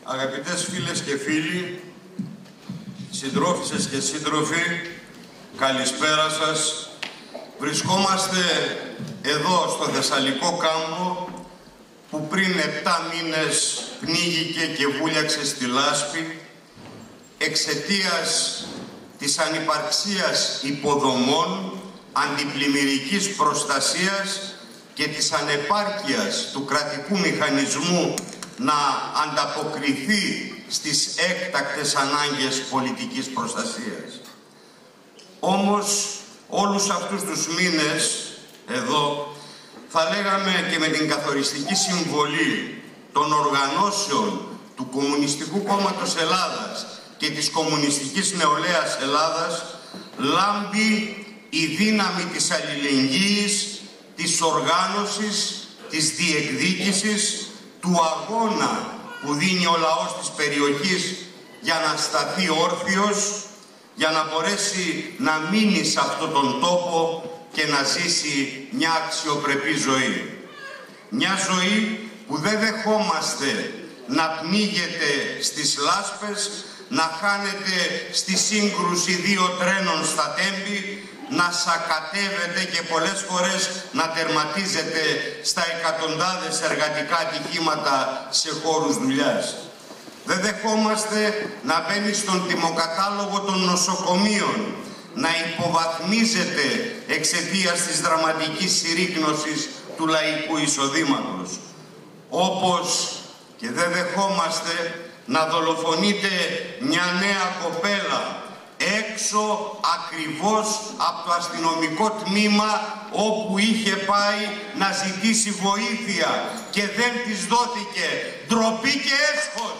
Αγαπητές φίλες και φίλοι, συντρόφισσες και σύντροφοι, καλησπέρα σας. Βρισκόμαστε εδώ στο Θεσσαλικό κάμπο που πριν 7 μήνες πνίγηκε και βούλιαξε στη λάσπη εξαιτίας της ανυπαρξίας υποδομών, αντιπλημμυρικής προστασίας και της ανεπάρκειας του κρατικού μηχανισμού να ανταποκριθεί στις έκτακτες ανάγκες πολιτικής προστασίας. Όμως, όλους αυτούς τους μήνες, εδώ, θα λέγαμε και με την καθοριστική συμβολή των οργανώσεων του Κομμουνιστικού Κόμματος Ελλάδας και της Κομμουνιστικής Νεολαίας Ελλάδας, λάμπει η δύναμη της αλληλεγγύης, της οργάνωσης, της διεκδίκησης, του αγώνα που δίνει ο λαός της περιοχής για να σταθεί όρθιος, για να μπορέσει να μείνει σε αυτόν τον τόπο και να ζήσει μια αξιοπρεπή ζωή. Μια ζωή που δεν δεχόμαστε να πνίγεται στις λάσπες, να χάνεται στη σύγκρουση δύο τρένων στα Τέμπη, να σακατεύεται και πολλές φορές να τερματίζεται στα εκατοντάδες εργατικά ατυχήματα σε χώρους δουλειάς. Δεν δεχόμαστε να μπαίνει στον τιμοκατάλογο των νοσοκομείων, να υποβαθμίζεται εξαιτίας της δραματικής συρρίκνωσης του λαϊκού εισοδήματος. Όπως και δεν δεχόμαστε να δολοφονείται μια νέα κοπέλα έξω ακριβώς από το αστυνομικό τμήμα όπου είχε πάει να ζητήσει βοήθεια και δεν της δόθηκε. Ντροπή και έσχος.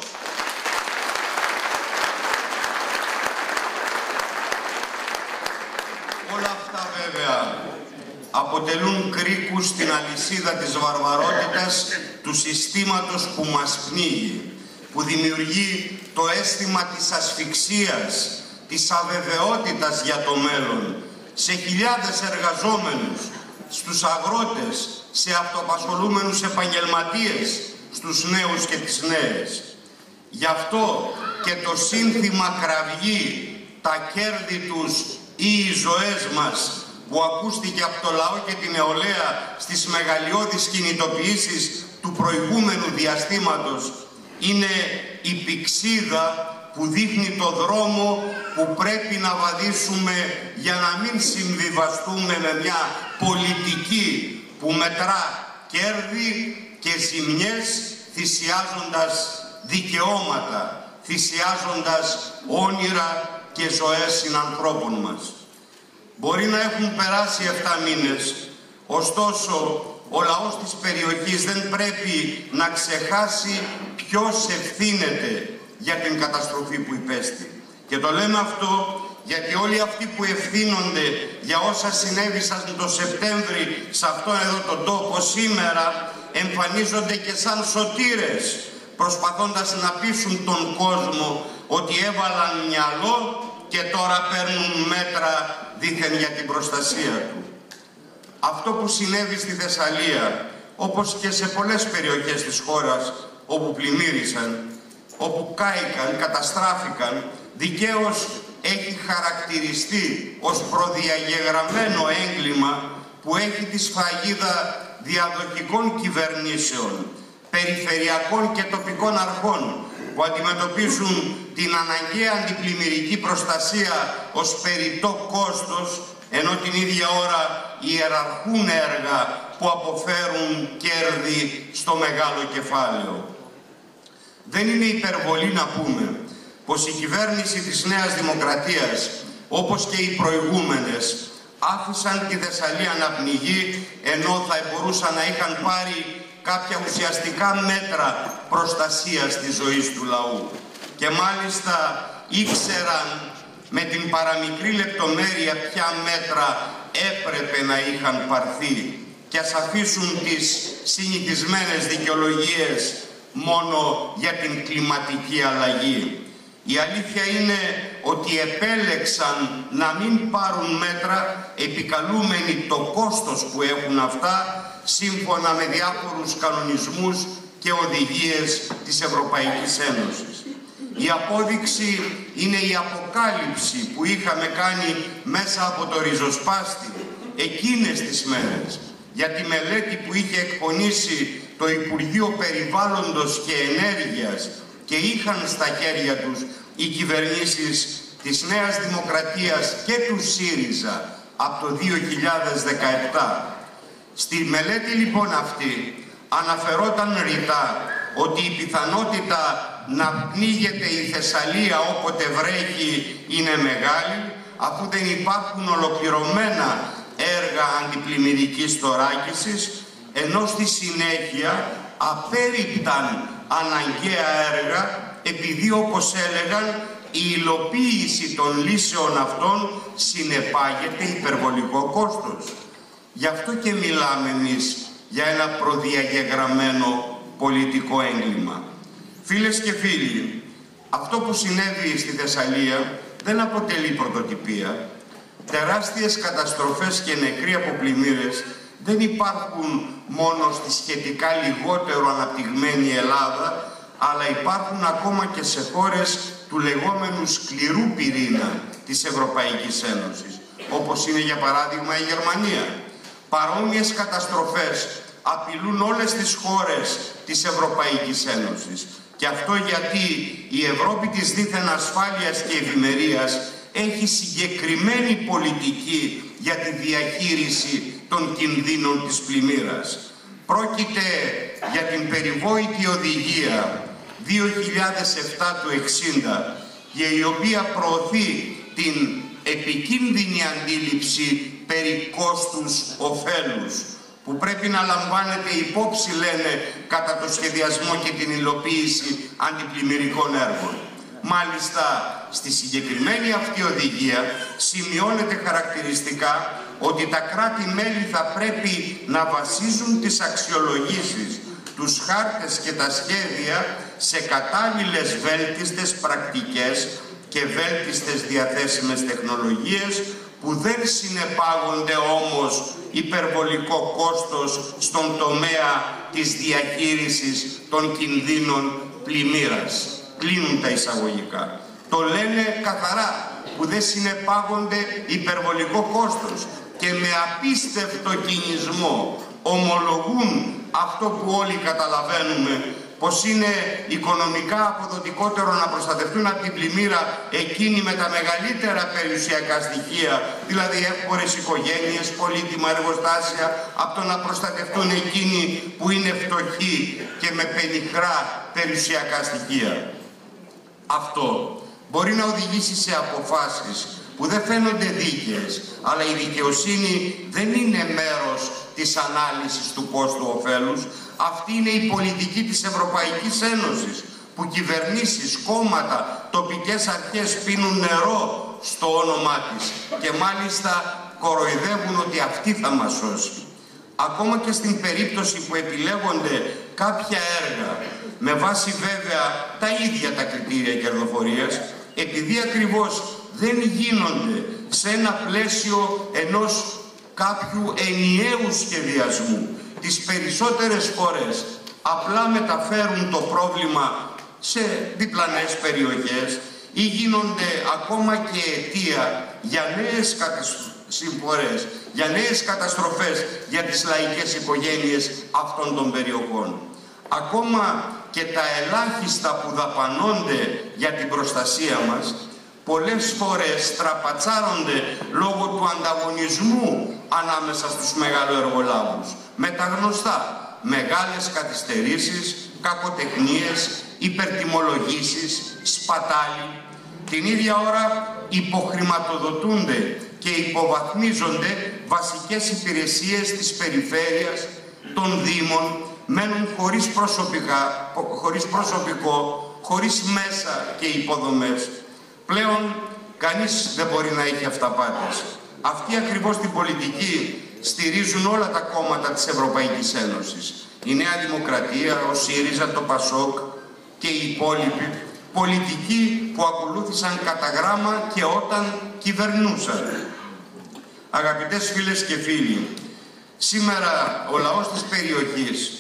Όλα αυτά βέβαια αποτελούν κρίκους στην αλυσίδα της βαρβαρότητας του συστήματος που μας πνίγει, που δημιουργεί το αίσθημα της ασφυξίας, της αβεβαιότητας για το μέλλον, σε χιλιάδες εργαζόμενους, στους αγρότες, σε αυτοαπασχολούμενους επαγγελματίες, στους νέους και τις νέες. Γι' αυτό και το σύνθημα κραυγή, τα κέρδη τους ή οι ζωές μας, που ακούστηκε από το λαό και την νεολαία στις μεγαλειώδεις κινητοποιήσεις του προηγούμενου διαστήματος, είναι η πηξίδα που δείχνει το δρόμο που πρέπει να βαδίσουμε για να μην συμβιβαστούμε με μια πολιτική που μετρά κέρδη και ζημιές, θυσιάζοντας δικαιώματα, θυσιάζοντας όνειρα και ζωές συνανθρώπων μας. Μπορεί να έχουν περάσει 7 μήνες, ωστόσο ο λαός της περιοχής δεν πρέπει να ξεχάσει ποιος ευθύνεται για την καταστροφή που υπέστη. Και το λέμε αυτό γιατί όλοι αυτοί που ευθύνονται για όσα συνέβησαν το Σεπτέμβρη σε αυτόν εδώ τον τόπο σήμερα εμφανίζονται και σαν σωτήρες, προσπαθώντας να πείσουν τον κόσμο ότι έβαλαν μυαλό και τώρα παίρνουν μέτρα δήθεν για την προστασία του. Αυτό που συνέβη στη Θεσσαλία, όπως και σε πολλές περιοχές της χώρας όπου πλημμύρισαν, όπου κάηκαν, καταστράφηκαν, δικαίως έχει χαρακτηριστεί ως προδιαγεγραμμένο έγκλημα που έχει τη σφραγίδα διαδοχικών κυβερνήσεων, περιφερειακών και τοπικών αρχών που αντιμετωπίζουν την αναγκαία αντιπλημμυρική προστασία ως περιττό κόστος, ενώ την ίδια ώρα ιεραρχούν έργα που αποφέρουν κέρδη στο μεγάλο κεφάλαιο. Δεν είναι υπερβολή να πούμε πως η κυβέρνηση της Νέας Δημοκρατίας, όπως και οι προηγούμενες, άφησαν τη Θεσσαλία να πνιγεί, ενώ θα μπορούσαν να είχαν πάρει κάποια ουσιαστικά μέτρα προστασίας της ζωής του λαού. Και μάλιστα ήξεραν με την παραμικρή λεπτομέρεια ποια μέτρα έπρεπε να είχαν πάρθει και ας αφήσουν τις συνηθισμένες δικαιολογίες μόνο για την κλιματική αλλαγή. Η αλήθεια είναι ότι επέλεξαν να μην πάρουν μέτρα επικαλούμενοι το κόστος που έχουν αυτά σύμφωνα με διάφορους κανονισμούς και οδηγίες της Ευρωπαϊκής Ένωσης. Η απόδειξη είναι η αποκάλυψη που είχαμε κάνει μέσα από το ριζοσπάστη εκείνες τις μέρες για τη μελέτη που είχε εκπονήσει το Υπουργείο Περιβάλλοντος και Ενέργειας και είχαν στα χέρια τους οι κυβερνήσεις της Νέας Δημοκρατίας και του ΣΥΡΙΖΑ από το 2017. Στη μελέτη λοιπόν αυτή αναφερόταν ρητά ότι η πιθανότητα να πνίγεται η Θεσσαλία όποτε βρέχει είναι μεγάλη, αφού δεν υπάρχουν ολοκληρωμένα έργα αντιπλημμυρικής θωράκισης, ενώ στη συνέχεια απέρριπταν αναγκαία έργα, επειδή όπως έλεγαν η υλοποίηση των λύσεων αυτών συνεπάγεται υπερβολικό κόστος. Γι' αυτό και μιλάμε εμείς για ένα προδιαγεγραμμένο πολιτικό έγκλημα. Φίλες και φίλοι, αυτό που συνέβη στη Θεσσαλία δεν αποτελεί πρωτοτυπία. Τεράστιες καταστροφές και νεκροί από πλημμύρες δεν υπάρχουν μόνο στη σχετικά λιγότερο αναπτυγμένη Ελλάδα, αλλά υπάρχουν ακόμα και σε χώρες του λεγόμενου σκληρού πυρήνα της Ευρωπαϊκής Ένωσης, όπως είναι για παράδειγμα η Γερμανία. Παρόμοιες καταστροφές απειλούν όλες τις χώρες της Ευρωπαϊκής Ένωσης. Και αυτό γιατί η Ευρώπη της δίθεν ασφάλειας και ευημερίας έχει συγκεκριμένη πολιτική για τη διαχείριση των κινδύνων της πλημμύρας. Πρόκειται για την περιβόητη οδηγία 2007 του 60, για η οποία προωθεί την επικίνδυνη αντίληψη περί κόστους-οφέλους, που πρέπει να λαμβάνεται υπόψη, λένε, κατά το σχεδιασμό και την υλοποίηση αντιπλημμυρικών έργων. Μάλιστα, στη συγκεκριμένη αυτή οδηγία σημειώνεται χαρακτηριστικά ότι τα κράτη-μέλη θα πρέπει να βασίζουν τις αξιολογήσεις, τους χάρτες και τα σχέδια σε κατάλληλες βέλτιστες πρακτικές και βέλτιστες διαθέσιμες τεχνολογίες, που δεν συνεπάγονται όμως υπερβολικό κόστος στον τομέα της διαχείρισης των κινδύνων πλημμύρας. Κλείνουν τα εισαγωγικά. Το λένε καθαρά, που δεν συνεπάγονται υπερβολικό κόστος, και με απίστευτο κινησμό ομολογούν αυτό που όλοι καταλαβαίνουμε, πως είναι οικονομικά αποδοτικότερο να προστατευτούν από την πλημμύρα εκείνοι με τα μεγαλύτερα περιουσιακά στοιχεία, δηλαδή εύπορες οικογένειες, πολύτιμα εργοστάσια, από το να προστατευτούν εκείνοι που είναι φτωχοί και με πενιχρά περιουσιακά στοιχεία. Αυτό μπορεί να οδηγήσει σε αποφάσεις που δεν φαίνονται δίκαιες, αλλά η δικαιοσύνη δεν είναι μέρος της ανάλυσης του κόστου-οφέλους. Αυτή είναι η πολιτική της Ευρωπαϊκής Ένωσης, που κυβερνήσεις, κόμματα, τοπικές αρχές πίνουν νερό στο όνομά της και μάλιστα κοροϊδεύουν ότι αυτή θα μας σώσει. Ακόμα και στην περίπτωση που επιλέγονται κάποια έργα, με βάση βέβαια τα ίδια τα κριτήρια κερδοφορίας, επειδή ακριβώς δεν γίνονται σε ένα πλαίσιο ενός κάποιου ενιαίου σχεδιασμού, τις περισσότερες φορές απλά μεταφέρουν το πρόβλημα σε διπλανές περιοχές ή γίνονται ακόμα και αιτία για νέες συμφορές, για νέες καταστροφές για τις λαϊκές οικογένειες αυτών των περιοχών. Ακόμα και τα ελάχιστα που δαπανώνται για την προστασία μας πολλές φορές στραπατσάρονται λόγω του ανταγωνισμού ανάμεσα στους μεγαλοεργολάβους, με τα γνωστά μεγάλες καθυστερήσεις, κακοτεχνίες, υπερτιμολογήσεις, σπατάλη. Την ίδια ώρα υποχρηματοδοτούνται και υποβαθμίζονται βασικές υπηρεσίες της περιφέρειας, των δήμων, μένουν χωρίς προσωπικό, χωρίς μέσα και υποδομές. Πλέον κανείς δεν μπορεί να έχει αυταπάτες. Αυτή ακριβώς την πολιτική στηρίζουν όλα τα κόμματα της Ευρωπαϊκής Ένωσης. Η Νέα Δημοκρατία, ο ΣΥΡΙΖΑ, το ΠΑΣΟΚ και οι υπόλοιποι, πολιτικοί που ακολούθησαν κατά γράμμα και όταν κυβερνούσαν. Αγαπητές φίλες και φίλοι, σήμερα ο λαός της περιοχής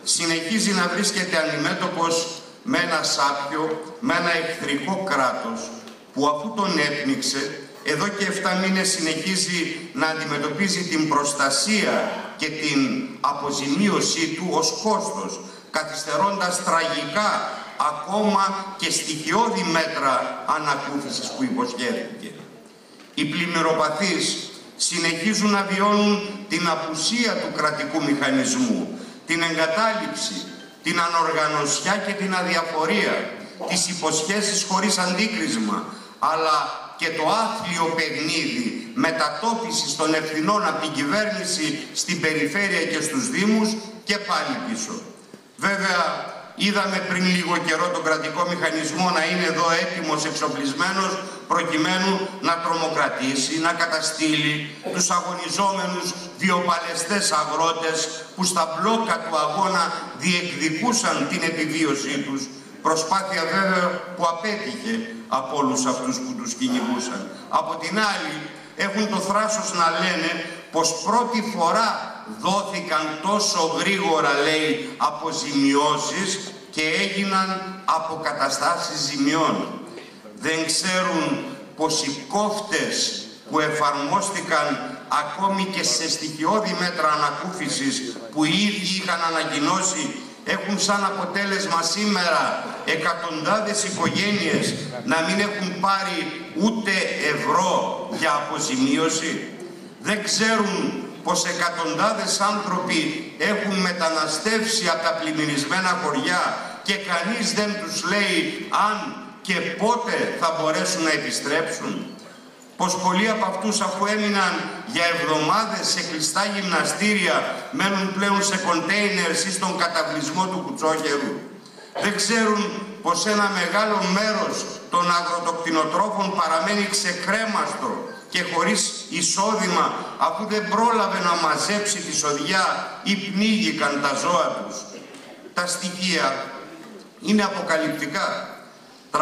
συνεχίζει να βρίσκεται αντιμέτωπος με ένα σάπιο, με ένα εχθρικό κράτος που αφού τον έπνιξε, εδώ και 7 μήνες συνεχίζει να αντιμετωπίζει την προστασία και την αποζημίωσή του ως κόστος, καθυστερώντας τραγικά ακόμα και στοιχειώδη μέτρα ανακούφισης που υποσχέθηκε. Οι πλημμυροπαθείς συνεχίζουν να βιώνουν την απουσία του κρατικού μηχανισμού, την εγκατάλειψη, την ανοργανωσιά και την αδιαφορία, τις υποσχέσεις χωρίς αντίκρισμα, αλλά και το άθλιο παιχνίδι μετατόπισης των ευθυνών από την κυβέρνηση στην περιφέρεια και στους Δήμους και πάλι πίσω. Βέβαια, είδαμε πριν λίγο καιρό τον κρατικό μηχανισμό να είναι εδώ έτοιμος, εξοπλισμένος, προκειμένου να τρομοκρατήσει, να καταστήλει τους αγωνιζόμενους βιοπαλαιστές αγρότες που στα μπλόκα του αγώνα διεκδικούσαν την επιβίωσή τους. Προσπάθεια βέβαια που απέτυχε από όλους αυτούς που τους κυνηγούσαν. Από την άλλη, έχουν το θράσος να λένε πως πρώτη φορά δόθηκαν τόσο γρήγορα, λέει, αποζημιώσεις και έγιναν αποκαταστάσεις ζημιών. Δεν ξέρουν πως οι κόφτες που εφαρμόστηκαν ακόμη και σε στοιχειώδη μέτρα ανακούφισης που οι ίδιοι είχαν ανακοινώσει έχουν σαν αποτέλεσμα σήμερα εκατοντάδες οικογένειες να μην έχουν πάρει ούτε ευρώ για αποζημίωση. Δεν ξέρουν πως εκατοντάδες άνθρωποι έχουν μεταναστεύσει από τα πλημμυρισμένα χωριά και κανείς δεν τους λέει αν και πότε θα μπορέσουν να επιστρέψουν. Πως πολλοί από αυτούς, αφού έμειναν για εβδομάδες σε κλειστά γυμναστήρια, μένουν πλέον σε κοντέινερς ή στον καταβλισμό του Κουτσόχερου. Δεν ξέρουν πως ένα μεγάλο μέρος των αγροτοκτηνοτρόφων παραμένει ξεκρέμαστο και χωρίς εισόδημα, αφού δεν πρόλαβε να μαζέψει τη σοδιά ή πνίγηκαν τα ζώα τους. Τα στοιχεία είναι αποκαλυπτικά. 350.000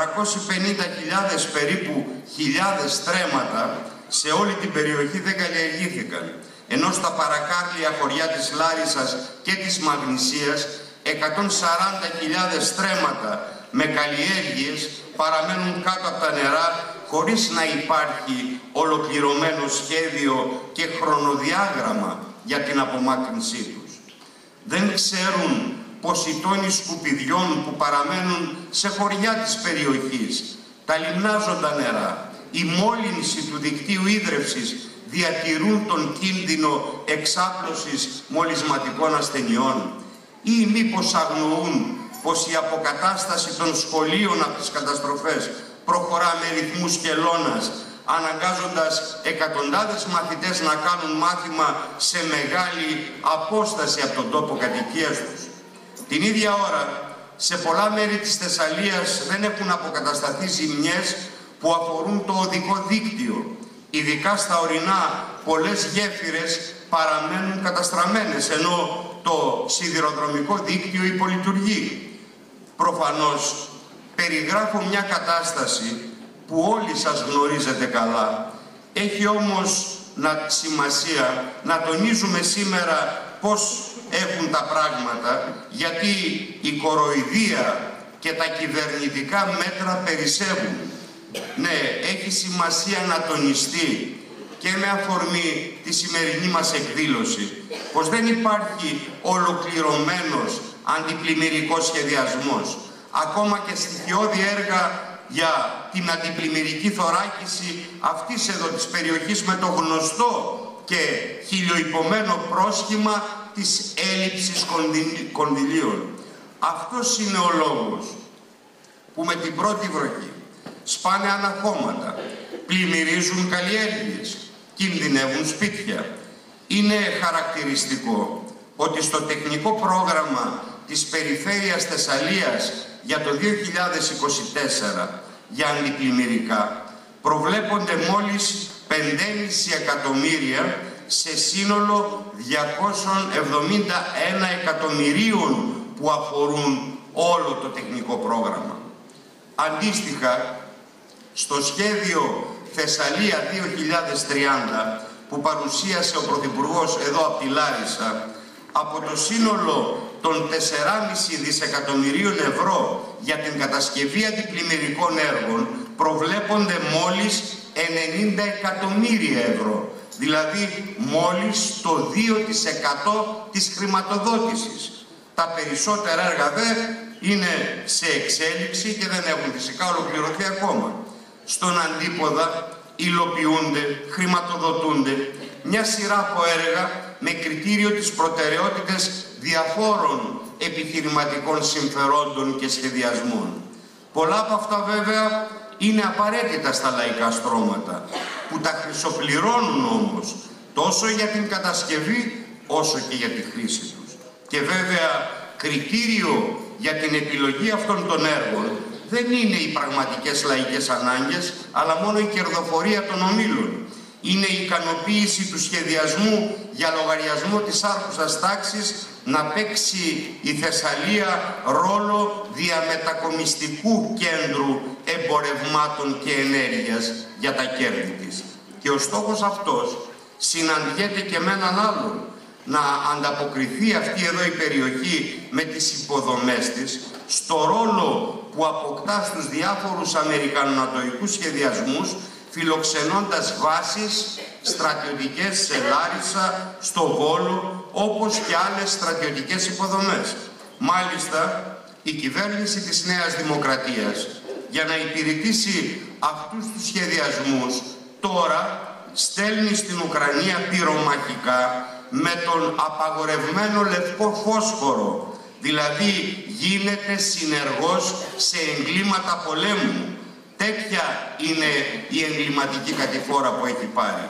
περίπου χιλιάδες στρέμματα σε όλη την περιοχή δεν καλλιεργήθηκαν, ενώ στα παρακάρλια χωριά της Λάρισσας και της Μαγνησίας 140.000 στρέμματα με καλλιέργειες παραμένουν κάτω από τα νερά χωρίς να υπάρχει ολοκληρωμένο σχέδιο και χρονοδιάγραμμα για την απομάκρυνσή τους. Δεν ξέρουν πως οι τόνοι σκουπιδιών που παραμένουν σε χωριά της περιοχής, τα λιμνάζοντα νερά, η μόλυνση του δικτύου ίδρευσης διατηρούν τον κίνδυνο εξάπλωσης μολυσματικών ασθενειών, ή μήπως αγνοούν πως η αποκατάσταση των σχολείων από τις καταστροφές προχωρά με ρυθμούς κελώνας, αναγκάζοντας εκατοντάδες μαθητές να κάνουν μάθημα σε μεγάλη απόσταση από τον τόπο κατοικίας τους. Την ίδια ώρα, σε πολλά μέρη της Θεσσαλίας δεν έχουν αποκατασταθεί ζημιές που αφορούν το οδικό δίκτυο. Ειδικά στα ορεινά, πολλές γέφυρες παραμένουν καταστραμμένες, ενώ το σιδηροδρομικό δίκτυο υπολειτουργεί. Προφανώς, περιγράφω μια κατάσταση που όλοι σας γνωρίζετε καλά. Έχει όμως σημασία να τονίζουμε σήμερα πώς έχουν τα πράγματα, γιατί η κοροϊδία και τα κυβερνητικά μέτρα περισσεύουν. Ναι, έχει σημασία να τονιστεί και με αφορμή τη σημερινή μας εκδήλωση πως δεν υπάρχει ολοκληρωμένος αντιπλημμυρικός σχεδιασμός. Ακόμα και στοιχειώδη έργα για την αντιπλημμυρική θωράκιση αυτής εδώ της περιοχής με το γνωστό και χιλιοϊπωμένο πρόσχημα της έλλειψης κονδυλίων. Αυτός είναι ο λόγος που με την πρώτη βροχή σπάνε αναχώματα, πλημμυρίζουν καλλιέργειες, κινδυνεύουν σπίτια. Είναι χαρακτηριστικό ότι στο τεχνικό πρόγραμμα της Περιφέρειας Θεσσαλίας για το 2024 για αντιπλημμυρικά προβλέπονται μόλις 5,5 εκατομμύρια σε σύνολο 271 εκατομμυρίων που αφορούν όλο το τεχνικό πρόγραμμα. Αντίστοιχα, στο σχέδιο Θεσσαλία 2030 που παρουσίασε ο Πρωθυπουργός εδώ από τη Λάρισα, από το σύνολο των 4,5 δισεκατομμυρίων ευρώ για την κατασκευή αντιπλημμυρικών έργων προβλέπονται μόλις 90 εκατομμύρια ευρώ, δηλαδή μόλις το 2% της χρηματοδότησης. Τα περισσότερα έργα είναι σε εξέλιξη και δεν έχουν φυσικά ολοκληρωθεί ακόμα. Στον αντίποδα υλοποιούνται, χρηματοδοτούνται μια σειρά από έργα με κριτήριο τις προτεραιότητες διαφόρων επιχειρηματικών συμφερόντων και σχεδιασμών. Πολλά από αυτά βέβαια είναι απαραίτητα στα λαϊκά στρώματα, που τα χρυσοπληρώνουν όμως τόσο για την κατασκευή όσο και για τη χρήση τους. Και βέβαια κριτήριο για την επιλογή αυτών των έργων δεν είναι οι πραγματικές λαϊκές ανάγκες, αλλά μόνο η κερδοφορία των ομίλων. Είναι η ικανοποίηση του σχεδιασμού για λογαριασμό της άρχουσας τάξης να παίξει η Θεσσαλία ρόλο διαμετακομιστικού κέντρου εμπορευμάτων και ενέργειας για τα κέρδη της. Και ο στόχος αυτός συναντιέται και με έναν άλλον, να ανταποκριθεί αυτή εδώ η περιοχή με τις υποδομές της στο ρόλο που αποκτά στους διάφορους αμερικανονατοικούς σχεδιασμούς, φιλοξενώντας βάσεις στρατιωτικές σε Λάρισα, στο Βόλο, όπως και άλλες στρατιωτικές υποδομές. Μάλιστα, η κυβέρνηση της Νέας Δημοκρατίας, για να υπηρετήσει αυτούς τους σχεδιασμούς, τώρα στέλνει στην Ουκρανία πυρομαχικά με τον απαγορευμένο λευκό φόσφορο, δηλαδή γίνεται συνεργός σε εγκλήματα πολέμου. Τέτοια είναι η εγκληματική κατηφόρα που έχει πάρει.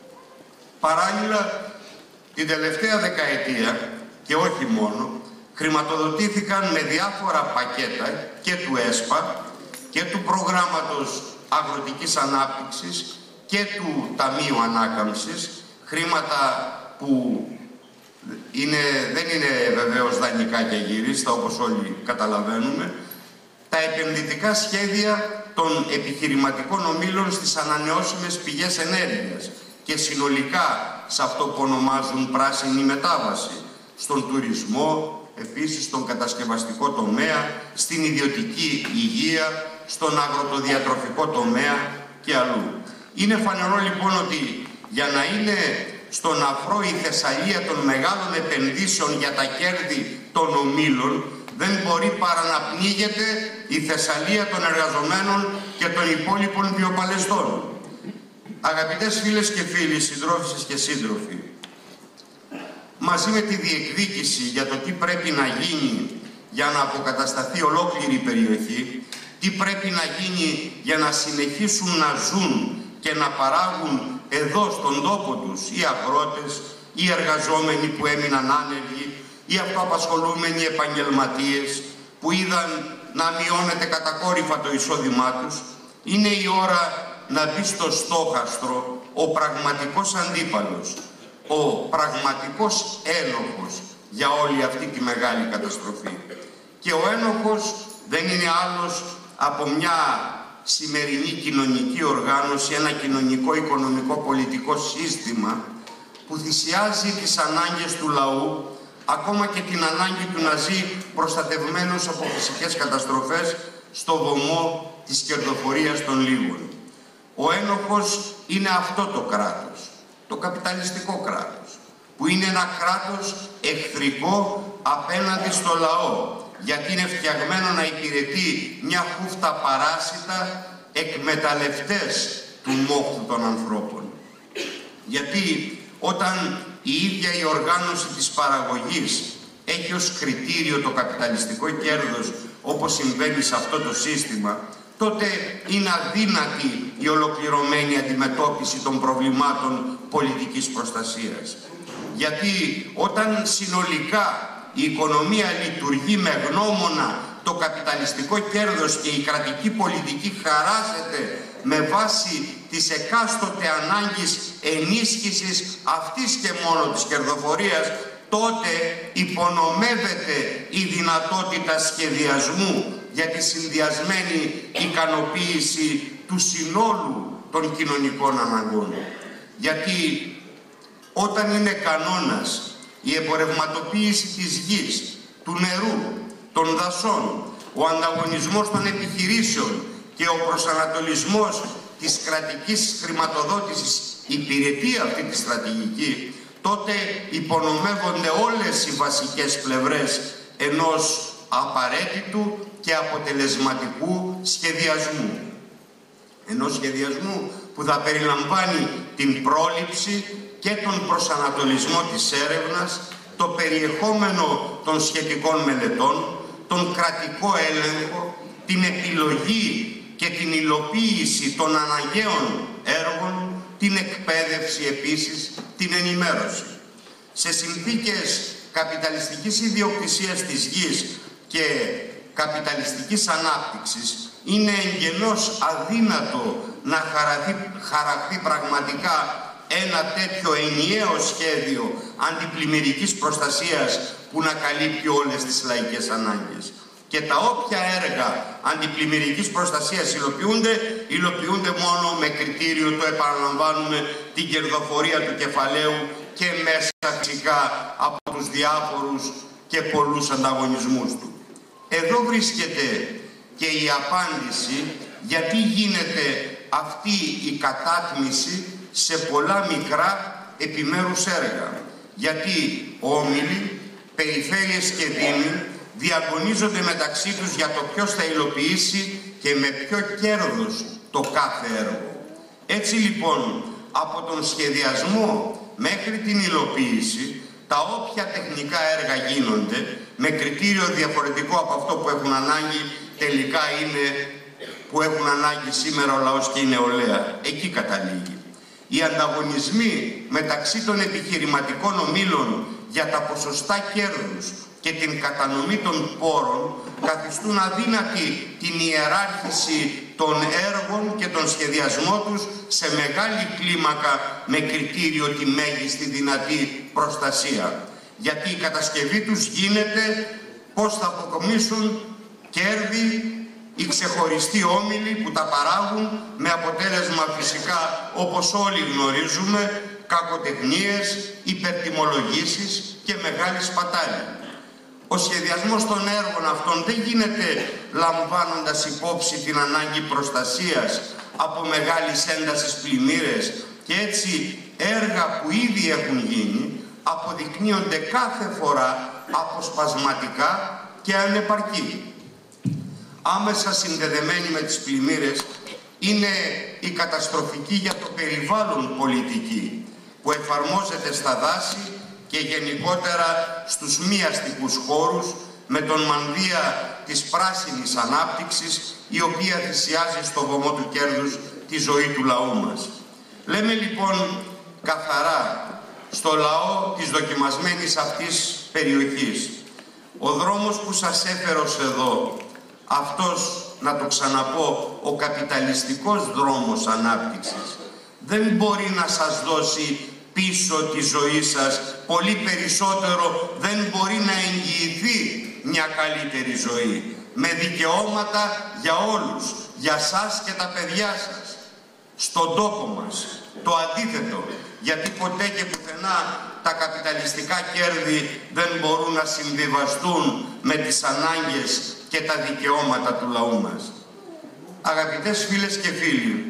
Παράλληλα, την τελευταία δεκαετία, και όχι μόνο, χρηματοδοτήθηκαν με διάφορα πακέτα και του ΕΣΠΑ και του Προγράμματος Αγροτικής Ανάπτυξης και του Ταμείου Ανάκαμψης, χρήματα που δεν είναι βεβαίως δανεικά και γυρίστα, όπως όλοι καταλαβαίνουμε, τα επενδυτικά σχέδια των επιχειρηματικών ομίλων στις ανανεώσιμες πηγές ενέργειας και συνολικά σε αυτό που ονομάζουν πράσινη μετάβαση, στον τουρισμό, επίσης στον κατασκευαστικό τομέα, στην ιδιωτική υγεία, στον αγροτοδιατροφικό τομέα και αλλού. Είναι φανερό λοιπόν ότι για να είναι στον αφρό η Θεσσαλία των μεγάλων επενδύσεων για τα κέρδη των ομίλων, δεν μπορεί παρά να πνίγεται η Θεσσαλία των εργαζομένων και των υπόλοιπων βιοπαλαιστών. Αγαπητές φίλες και φίλοι, συντρόφισσες και σύντροφοι, μαζί με τη διεκδίκηση για το τι πρέπει να γίνει για να αποκατασταθεί ολόκληρη η περιοχή, τι πρέπει να γίνει για να συνεχίσουν να ζουν και να παράγουν εδώ στον τόπο τους οι αγρότες, οι εργαζόμενοι που έμειναν άνεργοι, οι αυτοαπασχολούμενοι επαγγελματίες που είδαν να μειώνεται κατακόρυφα το εισόδημά τους, είναι η ώρα να μπει στο στόχαστρο ο πραγματικός αντίπαλος, ο πραγματικός ένοχος για όλη αυτή τη μεγάλη καταστροφή. Και ο ένοχος δεν είναι άλλος από μια σημερινή κοινωνική οργάνωση, ένα κοινωνικό, οικονομικό, πολιτικό σύστημα που θυσιάζει τις ανάγκες του λαού, ακόμα και την ανάγκη του να ζει προστατευμένος από φυσικές καταστροφές στο βωμό της κερδοφορίας των λίγων. Ο ένοχος είναι αυτό το κράτος, το καπιταλιστικό κράτος, που είναι ένα κράτος εχθρικό απέναντι στο λαό, γιατί είναι φτιαγμένο να υπηρετεί μια χούφτα παράσιτα εκμεταλλευτές του μόχθου των ανθρώπων. Γιατί όταν η ίδια η οργάνωση της παραγωγής έχει ως κριτήριο το καπιταλιστικό κέρδος, όπως συμβαίνει σε αυτό το σύστημα, τότε είναι αδύνατη η ολοκληρωμένη αντιμετώπιση των προβλημάτων πολιτικής προστασίας. Γιατί όταν συνολικά η οικονομία λειτουργεί με γνώμονα το καπιταλιστικό κέρδος και η κρατική πολιτική χαράζεται με βάση της εκάστοτε ανάγκης ενίσχυσης αυτής και μόνο της κερδοφορίας, τότε υπονομεύεται η δυνατότητα σχεδιασμού για τη συνδυασμένη ικανοποίηση του συνόλου των κοινωνικών αναγκών. Γιατί όταν είναι κανόνας η εμπορευματοποίηση της γης, του νερού, των δασών, ο ανταγωνισμός των επιχειρήσεων και ο προσανατολισμός της κρατικής χρηματοδότησης υπηρετεί αυτή τη στρατηγική, τότε υπονομεύονται όλες οι βασικές πλευρές ενός απαραίτητου και αποτελεσματικού σχεδιασμού. Ενός σχεδιασμού που θα περιλαμβάνει την πρόληψη και τον προσανατολισμό της έρευνας, το περιεχόμενο των σχετικών μελετών, τον κρατικό έλεγχο, την επιλογή και την υλοποίηση των αναγκαίων έργων, την εκπαίδευση επίσης, την ενημέρωση. Σε συνθήκες καπιταλιστικής ιδιοκτησίας της γης και καπιταλιστικής ανάπτυξης είναι εγγενώς αδύνατο να χαραχθεί πραγματικά ένα τέτοιο ενιαίο σχέδιο αντιπλημμυρικής προστασίας που να καλύπτει όλες τις λαϊκές ανάγκες. Και τα όποια έργα αντιπλημμυρικής προστασίας υλοποιούνται μόνο με κριτήριο, το επαναλαμβάνουμε, την κερδοφορία του κεφαλαίου και μέσα φυσικά από τους διάφορους και πολλούς ανταγωνισμούς του. Εδώ βρίσκεται και η απάντηση γιατί γίνεται αυτή η κατάτμιση σε πολλά μικρά επιμέρους έργα. Γιατί όμιλοι, περιφέρειες και δήμοι διαγωνίζονται μεταξύ τους για το ποιος θα υλοποιήσει και με ποιο κέρδος το κάθε έργο. Έτσι λοιπόν, από τον σχεδιασμό μέχρι την υλοποίηση, τα όποια τεχνικά έργα γίνονται με κριτήριο διαφορετικό από αυτό που έχουν ανάγκη, τελικά είναι που έχουν ανάγκη σήμερα ο λαός και η νεολαία. Εκεί καταλήγει. Οι ανταγωνισμοί μεταξύ των επιχειρηματικών ομίλων για τα ποσοστά κέρδους και την κατανομή των πόρων καθιστούν αδύνατη την ιεράρχηση των έργων και τον σχεδιασμό τους σε μεγάλη κλίμακα με κριτήριο τη μέγιστη δυνατή προστασία. Γιατί η κατασκευή τους γίνεται πώς θα αποκομίσουν κέρδη οι ξεχωριστοί όμιλοι που τα παράγουν, με αποτέλεσμα φυσικά, όπως όλοι γνωρίζουμε, κακοτεχνίες, υπερτιμολογήσεις και μεγάλη σπατάλη. Ο σχεδιασμός των έργων αυτών δεν γίνεται λαμβάνοντας υπόψη την ανάγκη προστασίας από μεγάλης έντασης πλημμύρες και έτσι έργα που ήδη έχουν γίνει αποδεικνύονται κάθε φορά αποσπασματικά και ανεπαρκή. Άμεσα συνδεδεμένη με τις πλημμύρες είναι η καταστροφική για το περιβάλλον πολιτική που εφαρμόζεται στα δάση και γενικότερα στους μη αστικούς χώρους με τον μανδύα της πράσινης ανάπτυξης η οποία θυσιάζει στο βωμό του κέρδους τη ζωή του λαού μας. Λέμε λοιπόν καθαρά στο λαό της δοκιμασμένης αυτής περιοχής, ο δρόμος που σας έφερε ως εδώ, αυτός, να το ξαναπώ, ο καπιταλιστικός δρόμος ανάπτυξης δεν μπορεί να σας δώσει πίσω τη ζωή σας, πολύ περισσότερο δεν μπορεί να εγγυηθεί μια καλύτερη ζωή με δικαιώματα για όλους, για σας και τα παιδιά σας στον τόπο μας. Το αντίθετο, γιατί ποτέ και πουθενά τα καπιταλιστικά κέρδη δεν μπορούν να συμβιβαστούν με τις ανάγκες και τα δικαιώματα του λαού μας. Αγαπητές φίλες και φίλοι,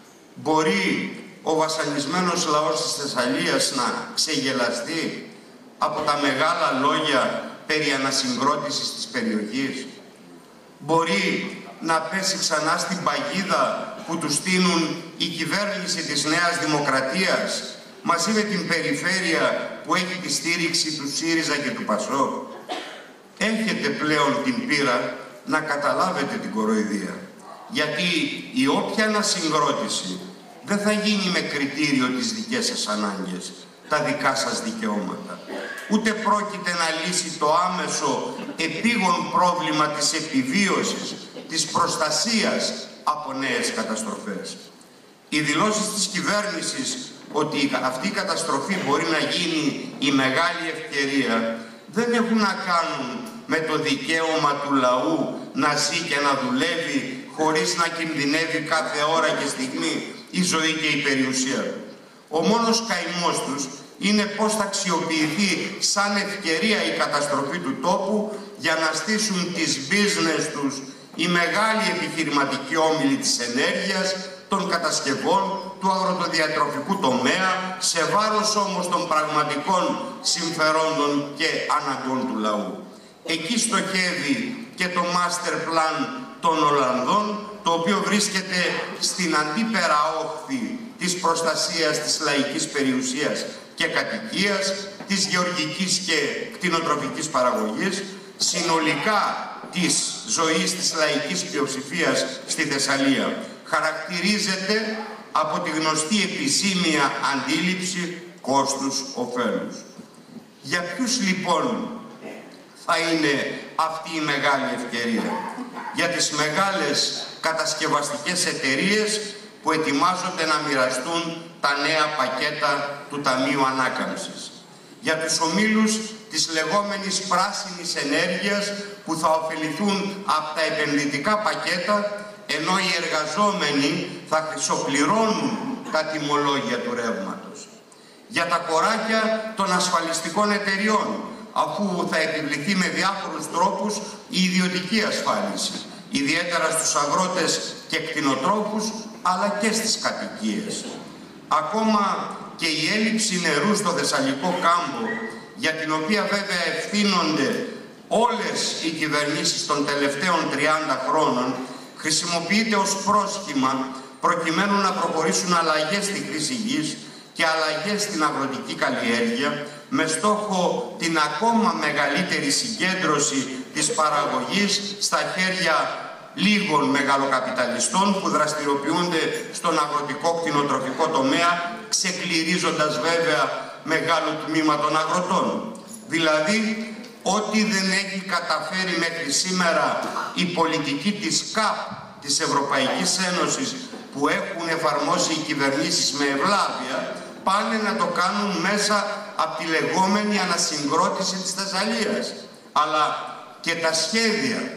μπορεί ο βασανισμένος λαός της Θεσσαλίας να ξεγελαστεί από τα μεγάλα λόγια περί ανασυγκρότησης της περιοχής? Μπορεί να πέσει ξανά στην παγίδα που του στείνουν η κυβέρνηση της Νέας Δημοκρατίας μαζί με την περιφέρεια που έχει τη στήριξη του ΣΥΡΙΖΑ και του ΠΑΣΟΚ? Έχετε πλέον την πείρα να καταλάβετε την κοροϊδία. Γιατί η όποια ανασυγκρότηση δεν θα γίνει με κριτήριο τις δικές σας ανάγκες, τα δικά σας δικαιώματα. Ούτε πρόκειται να λύσει το άμεσο επίγον πρόβλημα της επιβίωσης, της προστασίας από νέες καταστροφές. Οι δηλώσεις της κυβέρνησης ότι αυτή η καταστροφή μπορεί να γίνει η μεγάλη ευκαιρία δεν έχουν να κάνουν με το δικαίωμα του λαού να ζει και να δουλεύει χωρίς να κινδυνεύει κάθε ώρα και στιγμή η ζωή και η περιουσία του. Ο μόνος καημός τους είναι πώς θα αξιοποιηθεί σαν ευκαιρία η καταστροφή του τόπου για να στήσουν τις business τους οι μεγάλοι επιχειρηματικοί όμιλοι της ενέργειας, των κατασκευών, του αγροτοδιατροφικού τομέα, σε βάρος όμως των πραγματικών συμφερόντων και αναγκών του λαού. Εκεί στοχεύει και το master plan των Ολλανδών, το οποίο βρίσκεται στην αντίπερα όχθη της προστασίας της λαϊκής περιουσίας και κατοικίας, της γεωργικής και κτηνοτροφικής παραγωγής, συνολικά της ζωής της λαϊκής πλειοψηφίας στη Θεσσαλία. Χαρακτηρίζεται από τη γνωστή επιζήμια αντίληψη κόστους-οφέλους. Για ποιους λοιπόν θα είναι αυτή η μεγάλη ευκαιρία? Για τις μεγάλες κατασκευαστικές εταιρείες που ετοιμάζονται να μοιραστούν τα νέα πακέτα του Ταμείου Ανάκαμψης. Για τους ομίλους της λεγόμενης πράσινης ενέργειας που θα ωφεληθούν από τα επενδυτικά πακέτα, ενώ οι εργαζόμενοι θα χρυσοπληρώνουν τα τιμολόγια του ρεύματος. Για τα κοράκια των ασφαλιστικών εταιριών, αφού θα επιβληθεί με διάφορους τρόπους η ιδιωτική ασφάλιση, ιδιαίτερα στους αγρότες και κτηνοτρόφους, αλλά και στις κατοικίες. Ακόμα και η έλλειψη νερού στο Θεσσαλικό κάμπο, για την οποία βέβαια ευθύνονται όλες οι κυβερνήσεις των τελευταίων 30 χρόνων, χρησιμοποιείται ως πρόσχημα προκειμένου να προχωρήσουν αλλαγές στη χρήση γης και αλλαγές στην αγροτική καλλιέργεια, με στόχο την ακόμα μεγαλύτερη συγκέντρωση της παραγωγής στα χέρια λίγων μεγαλοκαπιταλιστών που δραστηριοποιούνται στον αγροτικό κτηνοτροφικό τομέα, ξεκληρίζοντας βέβαια μεγάλο τμήμα των αγροτών. Δηλαδή, ό,τι δεν έχει καταφέρει μέχρι σήμερα η πολιτική της ΚΑΠ, της Ευρωπαϊκής Ένωσης, που έχουν εφαρμόσει οι κυβερνήσεις με ευλάβεια, πάνε να το κάνουν μέσα από τη λεγόμενη ανασυγκρότηση της Θεσσαλίας. Αλλά και τα σχέδια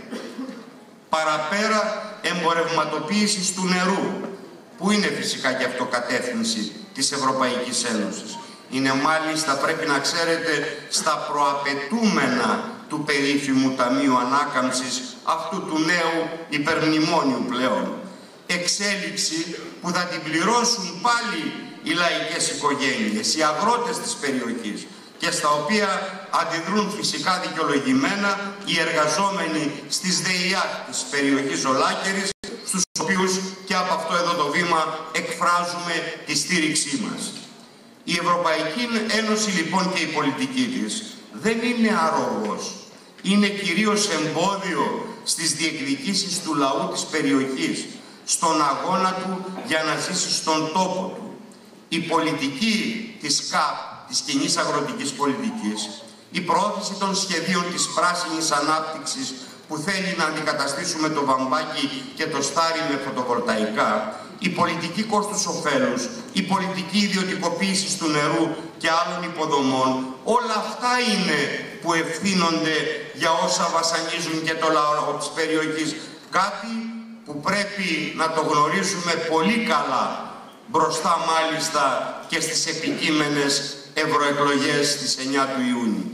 παραπέρα εμπορευματοποίησης του νερού, που είναι φυσικά και αυτό κατεύθυνση της Ευρωπαϊκής Ένωσης. Είναι μάλιστα, πρέπει να ξέρετε, στα προαπαιτούμενα του περίφημου Ταμείου Ανάκαμψης, αυτού του νέου υπερμνημόνιου πλέον. Εξέλιξη που θα την πληρώσουν πάλι οι λαϊκές οικογένειες, οι αγρότες της περιοχής, και στα οποία αντιδρούν φυσικά δικαιολογημένα οι εργαζόμενοι στις ΔΕΙΑΚ της περιοχής Ζολάκερης, στους οποίους και από αυτό εδώ το βήμα εκφράζουμε τη στήριξή μας. Η Ευρωπαϊκή Ένωση λοιπόν και η πολιτική της δεν είναι αρρωγός, είναι κυρίως εμπόδιο στις διεκδικήσεις του λαού της περιοχής, στον αγώνα του για να ζήσει στον τόπο του. Η πολιτική της ΚΑΠ, της κοινής αγροτικής πολιτικής, η προώθηση των σχεδίων της πράσινης ανάπτυξης που θέλει να αντικαταστήσουμε το βαμβάκι και το στάρι με φωτοβολταϊκά, η πολιτική κόστους-οφέλους, η πολιτική ιδιωτικοποίηση του νερού και άλλων υποδομών, όλα αυτά είναι που ευθύνονται για όσα βασανίζουν και το λαό της περιοχής. Κάτι που πρέπει να το γνωρίζουμε πολύ καλά, μπροστά μάλιστα και στις επικείμενες ευρωεκλογές της 9 του Ιούνιου.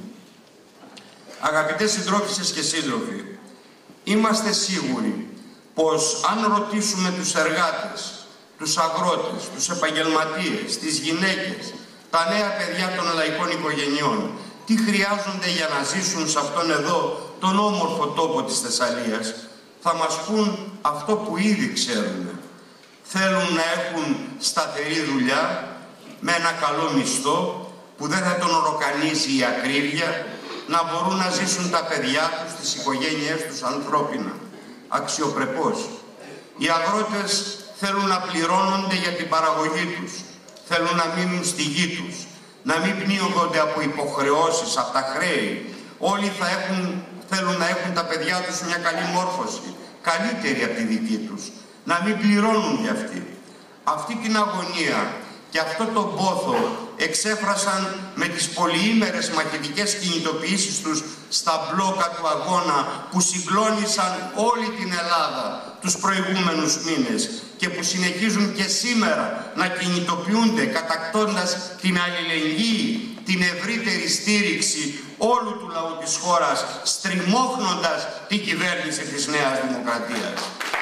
Αγαπητές συντρόφισσες και σύντροφοι, είμαστε σίγουροι πως αν ρωτήσουμε τους εργάτες, τους αγρότες, τους επαγγελματίες, τις γυναίκες, τα νέα παιδιά των λαϊκών οικογενειών, τι χρειάζονται για να ζήσουν σε αυτόν εδώ τον όμορφο τόπο της Θεσσαλίας, θα μας πούν αυτό που ήδη ξέρουν. Θέλουν να έχουν σταθερή δουλειά, με ένα καλό μισθό, που δεν θα τον οροκανίζει η ακρίβεια, να μπορούν να ζήσουν τα παιδιά τους, τις οικογένειές τους ανθρώπινα, αξιοπρεπώς. Οι αγρότες θέλουν να πληρώνονται για την παραγωγή τους, θέλουν να μείνουν στη γη τους, να μην πνίγονται από υποχρεώσεις, από τα χρέη. Όλοι θέλουν να έχουν τα παιδιά τους μια καλή μόρφωση, καλύτερη από τη δική τους, να μην πληρώνουν για αυτή. Αυτή την αγωνία και αυτό τον πόθο εξέφρασαν με τις πολυήμερες μαχητικές κινητοποιήσεις τους στα μπλόκα του αγώνα που συγκλώνησαν όλη την Ελλάδα τους προηγούμενους μήνες και που συνεχίζουν και σήμερα να κινητοποιούνται κατακτώντας την αλληλεγγύη, την ευρύτερη στήριξη όλου του λαού της χώρας, στριμώχνοντας την κυβέρνηση της Νέας Δημοκρατίας.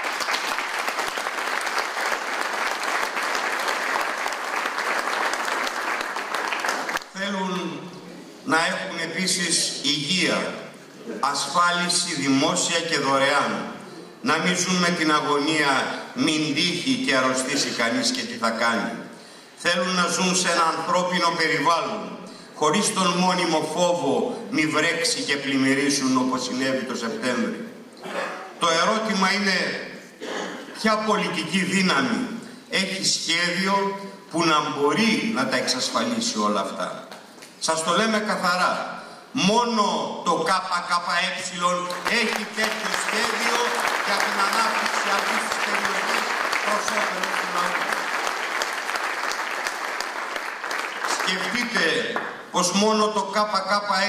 Θέλουν να έχουν επίσης υγεία, ασφάλιση δημόσια και δωρεάν. Να μην ζουν με την αγωνία μην τύχει και αρρωστήσει κανείς και τι θα κάνει. Θέλουν να ζουν σε ένα ανθρώπινο περιβάλλον, χωρίς τον μόνιμο φόβο μη βρέξει και πλημμυρίσουν όπως συνέβη το Σεπτέμβρη. Το ερώτημα είναι ποια πολιτική δύναμη έχει σχέδιο που να μπορεί να τα εξασφαλίσει όλα αυτά. Σας το λέμε καθαρά. Μόνο το ΚΚΕ έχει τέτοιο σχέδιο για την ανάπτυξη αυτής της περιοχής προς όφελος του λαού. Σκεφτείτε πως μόνο το ΚΚΕ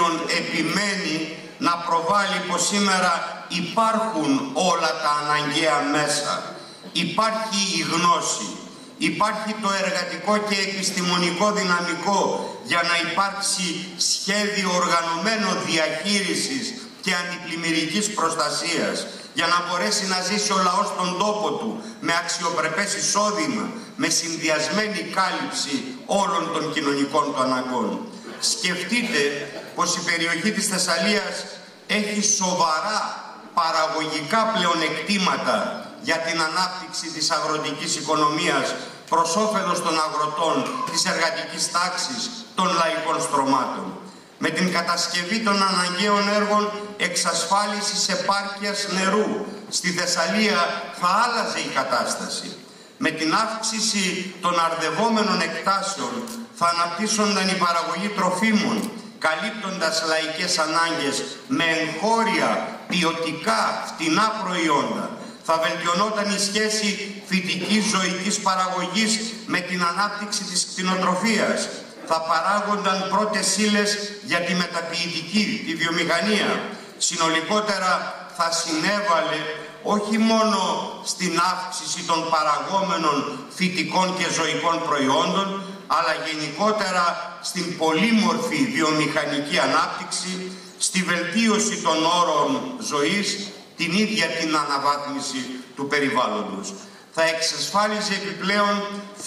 επιμένει να προβάλλει πως σήμερα υπάρχουν όλα τα αναγκαία μέσα. Υπάρχει η γνώση. Υπάρχει το εργατικό και επιστημονικό δυναμικό για να υπάρξει σχέδιο οργανωμένο διαχείρισης και αντιπλημμυρικής προστασίας, για να μπορέσει να ζήσει ο λαός στον τόπο του με αξιοπρεπές εισόδημα, με συνδυασμένη κάλυψη όλων των κοινωνικών του αναγκών. Σκεφτείτε πως η περιοχή της Θεσσαλίας έχει σοβαρά παραγωγικά πλεονεκτήματα για την ανάπτυξη της αγροτικής οικονομίας προς όφελος των αγροτών, της εργατικής τάξης, των λαϊκών στρωμάτων. Με την κατασκευή των αναγκαίων έργων εξασφάλισης επάρκειας νερού στη Θεσσαλία θα άλλαζε η κατάσταση. Με την αύξηση των αρδευόμενων εκτάσεων θα αναπτύσσονταν η παραγωγή τροφίμων, καλύπτοντας λαϊκές ανάγκες με εγχώρια, ποιοτικά, φτηνά προϊόντα. Θα βελτιωνόταν η σχέση φυτικής ζωικής παραγωγής με την ανάπτυξη της κτηνοτροφίας. Θα παράγονταν πρώτες ύλες για τη μεταποιητική, τη βιομηχανία. Συνολικότερα θα συνέβαλε όχι μόνο στην αύξηση των παραγόμενων φυτικών και ζωικών προϊόντων, αλλά γενικότερα στην πολύμορφη βιομηχανική ανάπτυξη, στη βελτίωση των όρων ζωής, την ίδια την αναβάθμιση του περιβάλλοντος. Θα εξασφάλιζε επιπλέον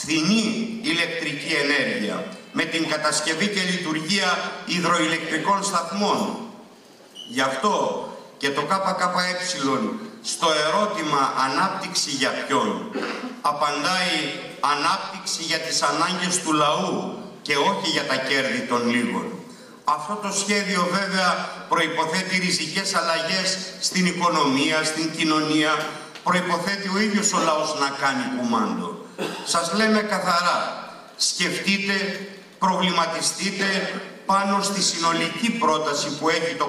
φθηνή ηλεκτρική ενέργεια με την κατασκευή και λειτουργία υδροηλεκτρικών σταθμών. Γι' αυτό και το ΚΚΕ στο ερώτημα «ανάπτυξη για ποιον» απαντάει «ανάπτυξη για τις ανάγκες του λαού και όχι για τα κέρδη των λίγων». Αυτό το σχέδιο βέβαια προϋποθέτει ριζικές αλλαγές στην οικονομία, στην κοινωνία, προϋποθέτει ο ίδιος ο λαός να κάνει κουμάντο. Σας λέμε καθαρά, σκεφτείτε, προβληματιστείτε πάνω στη συνολική πρόταση που έχει το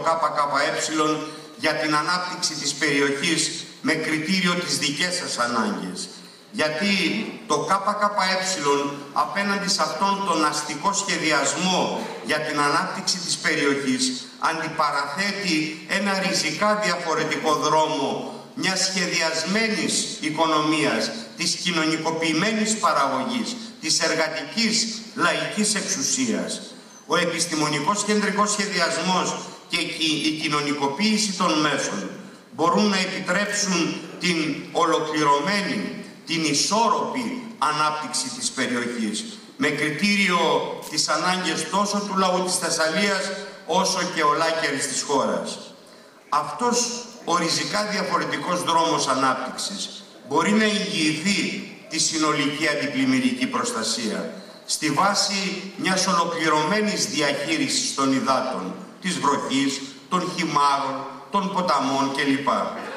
ΚΚΕ για την ανάπτυξη της περιοχής με κριτήριο τις δικές σας ανάγκες. Γιατί το ΚΚΕ απέναντι σε αυτόν τον αστικό σχεδιασμό για την ανάπτυξη της περιοχής αντιπαραθέτει ένα ριζικά διαφορετικό δρόμο μιας σχεδιασμένης οικονομίας, της κοινωνικοποιημένης παραγωγής, της εργατικής λαϊκής εξουσίας. Ο επιστημονικός κεντρικός σχεδιασμός και η κοινωνικοποίηση των μέσων μπορούν να επιτρέψουν την ολοκληρωμένη, την ισόρροπη ανάπτυξη της περιοχής, με κριτήριο τις ανάγκες τόσο του λαού της Θεσσαλίας, όσο και ολάκερης της χώρας. Αυτός ο ριζικά διαφορετικός δρόμος ανάπτυξης μπορεί να εγγυηθεί τη συνολική αντιπλημμυρική προστασία στη βάση μιας ολοκληρωμένης διαχείρισης των υδάτων, της βροχής, των χυμάρων, των ποταμών κλπ.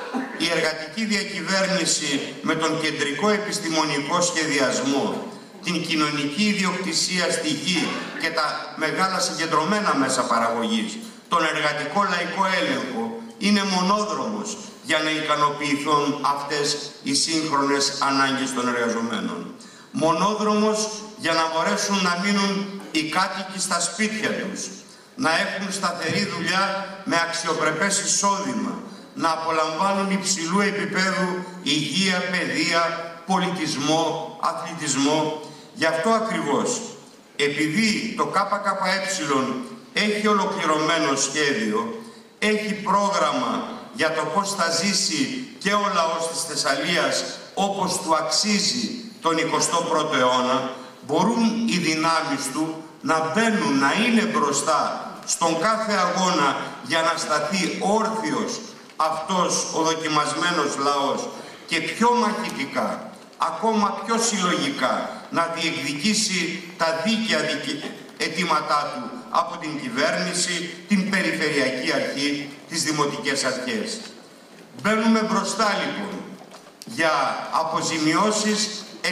Η εργατική διακυβέρνηση με τον κεντρικό επιστημονικό σχεδιασμό, την κοινωνική ιδιοκτησία στη γη και τα μεγάλα συγκεντρωμένα μέσα παραγωγής, τον εργατικό λαϊκό έλεγχο, είναι μονόδρομος για να ικανοποιηθούν αυτές οι σύγχρονες ανάγκες των εργαζομένων. Μονόδρομος για να μπορέσουν να μείνουν οι κάτοικοι στα σπίτια τους, να έχουν σταθερή δουλειά με αξιοπρεπές εισόδημα, να απολαμβάνουν υψηλού επίπεδου υγεία, παιδεία, πολιτισμό, αθλητισμό. Γι' αυτό ακριβώς, επειδή το ΚΚΕ έχει ολοκληρωμένο σχέδιο, έχει πρόγραμμα για το πώς θα ζήσει και ο λαός της Θεσσαλίας όπως του αξίζει τον 21ο αιώνα, μπορούν οι δυνάμεις του να μπαίνουν, να είναι μπροστά στον κάθε αγώνα για να σταθεί όρθιος αυτός ο δοκιμασμένος λαός και πιο μαχητικά, ακόμα πιο συλλογικά, να διεκδικήσει τα δίκαια αιτήματά του από την κυβέρνηση, την Περιφερειακή Αρχή, τις Δημοτικές Αρχές. Μπαίνουμε μπροστά λοιπόν για αποζημιώσεις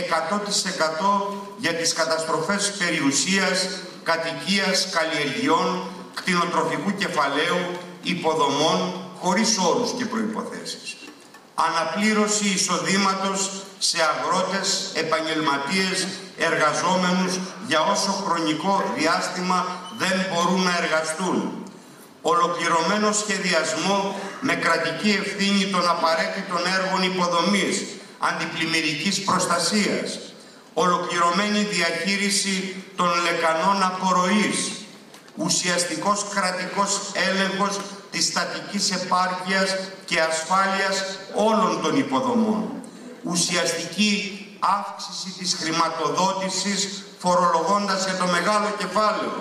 100% για τις καταστροφές περιουσίας, κατοικίας, καλλιεργειών, κτηνοτροφικού κεφαλαίου, υποδομών, χωρίς όρους και προϋποθέσεις. Αναπλήρωση εισοδήματος σε αγρότες, επαγγελματίες, εργαζόμενους για όσο χρονικό διάστημα δεν μπορούν να εργαστούν. Ολοκληρωμένο σχεδιασμό με κρατική ευθύνη των απαραίτητων έργων υποδομής, αντιπλημμυρικής προστασίας. Ολοκληρωμένη διαχείριση των λεκανών απορροής. Ουσιαστικός κρατικός έλεγχος της στατικής επάρκειας και ασφάλειας όλων των υποδομών. Ουσιαστική αύξηση της χρηματοδότησης φορολογώντας για το μεγάλο κεφάλαιο.